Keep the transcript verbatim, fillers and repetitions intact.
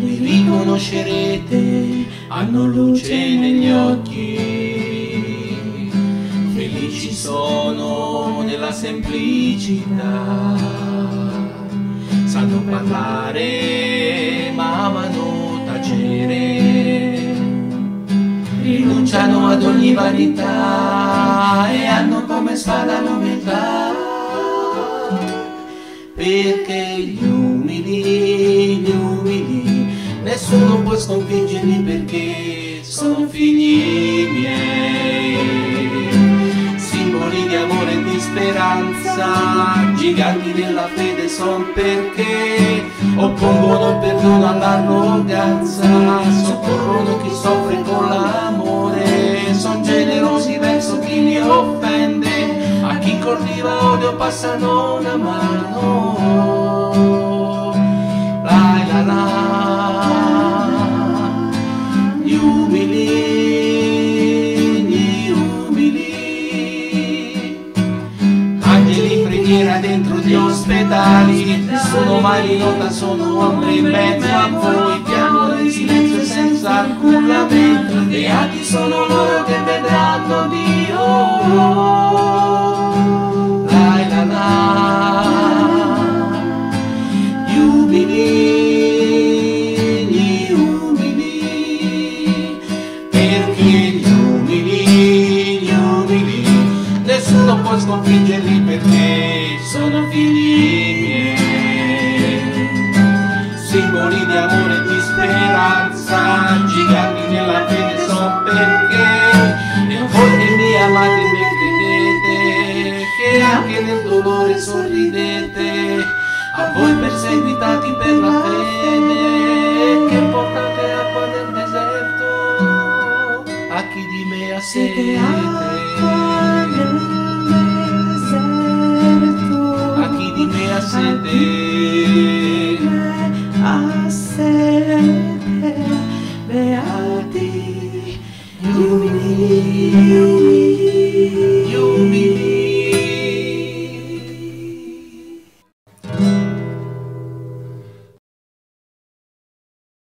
li riconoscerete, hanno luce negli occhi, felici sono nella semplicità, sanno parlare ma amano tacere, rinunciano ad ogni vanità e hanno come spada l'umiltà, perché gli umili, gli umili, nessuno può sconfiggerli perché sono figli miei, simboli di amore e di speranza, giganti della fede son perché oppongono il perdono all'arroganza, soccorrono chi soffre con l'amore, son generosi verso chi li offende, a chi coltiva odio passano una mano. La la la, gli umili, gli umili, angeli in preghiera dentro gli ospedali, nessuno mai li nota, sono ombre in mezzo a voi, piangono in silenzio e senza alcun lamento, beati sono loro che vedranno Dio. Gli umili, gli umili, perché gli umili, gli umili, nessuno può sconfiggerli perché sono figli miei, simboli di amore e di speranza, giganti nella fede son perché e voi che mi amate e mi credete, che anche nel dolore sorridete, a voi perseguitati per la fede, che portate acqua nel deserto, a chi di me ha sete, a chi di me ha sete, beati gli umili.